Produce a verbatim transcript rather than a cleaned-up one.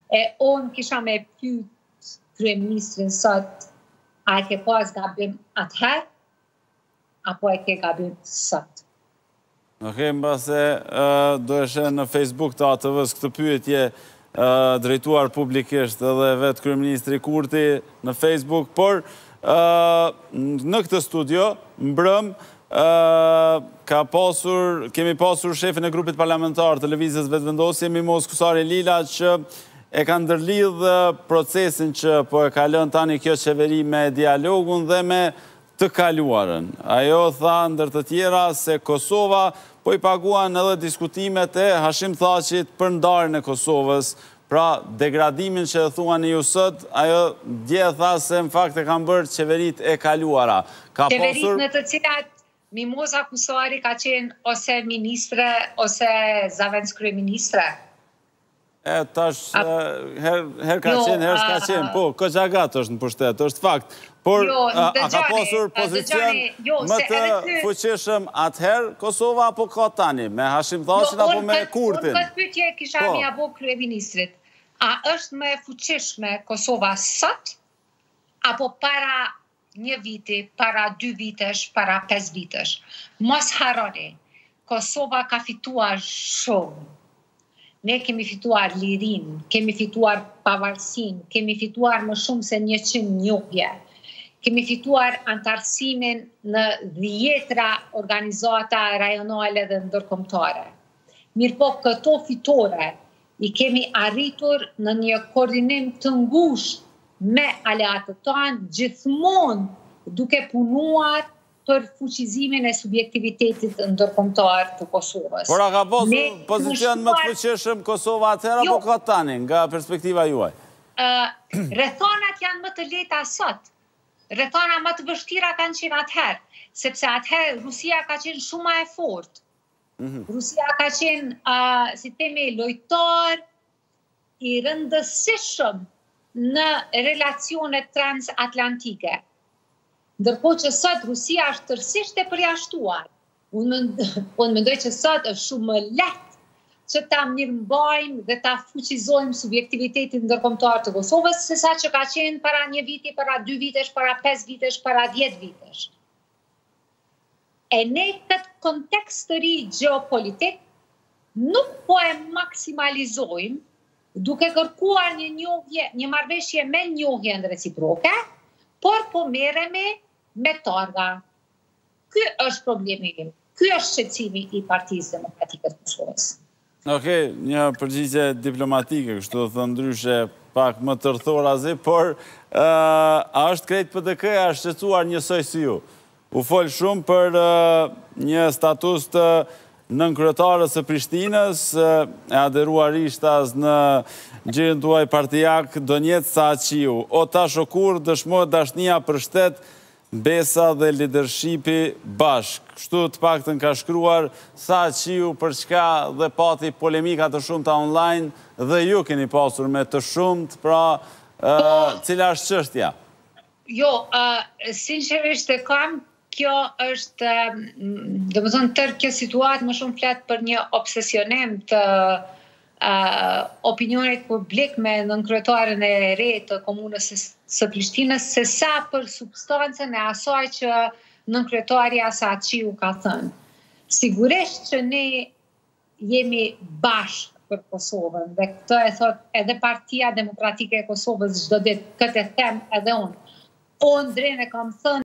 E unë kisha me pyet kryeministrin sot, a e ke pas gabim atëherë, apo e ke gabim sot? Ok, mbase do eshe në Facebook të A T V-s këtë pyetje drejtuar publikisht edhe vetë kryeministri Kurti në Facebook, por në këtë studio, mbrëm, ka pasur, kemi pasur shefin e grupit parlamentar të Lëvizjes Vetëvendosje, Mimos Kusari Lila, që e ka ndërlidhë procesin që po e kalon tani kjo qeveri me dialogun dhe me të kaluarën. Ajo tha ndër të tjera se Kosova po i paguan edhe diskutimet e Hashim Thaqit për ndarjen e Kosovës, pra degradimin që e thuan ju sot, ajo dje tha se në fakt e kanë bërë qeverit e kaluara. Qeverit në të cilat Mimoza Kusari ka qenë ose ministre, ose zavendës kryeministre. E, tash, her ka qenë, her s'ka qenë, po, Koxhagat është në pushtet, është fakt. Por, a ka pasur pozicion më të fuqishëm atëherë Kosova, apo ka tani, me Hashim Thaqin apo me Kurtin? Unë këtë pyetje kisha mi abo kryeministrit. A është më e fuqishme Kosova sot, apo para një viti, para dy vitesh, para pesë vitesh? Mos harroni, Kosova ka fituar shumë. Ne kemi fituar lirin, kemi fituar pavarësin, kemi fituar më shumë se njëqind njohje. Kemi fituar antarësimin në dhjetra organizata rajonale dhe ndërkombëtare. Mirë po, këto fitore i kemi arritur në një koordinim të ngushtë me aleatët tanë, gjithmonë duke punuar për fuqizimin e subjektivitetit ndërkombëtar të Kosovës. Por a ka posur pozicion më të fuqishëm Kosova atëherë apo ka tani, nga perspektiva juaj? Rrethonat janë më të lehta sot. Rrethona më të vështira kanë qenë atëherë, sepse atëherë Rusia ka qenë shumë më e fortë. Rusia ka qenë, si themi, lojtar i rëndësishëm në relacionet transatlantike. Ndërkohë që sot Rusia është tërësisht e përjashtuar. Unë mendoj që sot është shumë më lehtë që ta mirëmbajmë dhe ta fuqizojmë subjektivitetin ndërkombëtar të Kosovës, sesa që ka qenë para një viti, para dy vitesh, para pesë vitesh, para dhjetë vitesh. E ne këtë kontekst të ri gjeopolitik nuk po e maksimalizojmë duke kërkuar një njohje, një marrëveshje me njohjen reciproke, por po merremi me targa. Ky është problemi im. Ky është shqetësimi i Partisë Demokratike të Kosovës. Okej, një përgjigje diplomatike, kështu thënë ndryshe pak më tërthorazi, por a është krejt P D K-ja shqetësuar njësoj si ju? U fol shumë për një status të nënkryetares së Prishtinës, e aderuarisht as në gjirin tuaj partijak Donjet Saaqiu. O tash o kur dëshmohet dashnia për shtet, besa dhe leadershipi bashk. Kështu të paktën ka shkruar Saaqiu, për çka dhe pati polemika të shumta online, dhe ju keni pasur me të shumt, pra cila është çështja? Jo, sinqerisht e kam. Kjo është, dhe më thonë, tërë kjo situatë më shumë fletë për një obsesionim të opinionit publik me nënkryetaren e re të komunës së Prishtinës, se sa për substancën e asaj që nënkryetaria Saaqiu ka thënë. Sigurisht që ne jemi bashkë për Kosovën, dhe këtë e thot edhe Partia Demokratike e Kosovës çdo ditë, këtë e them edhe unë. Unë drejt e kam thënë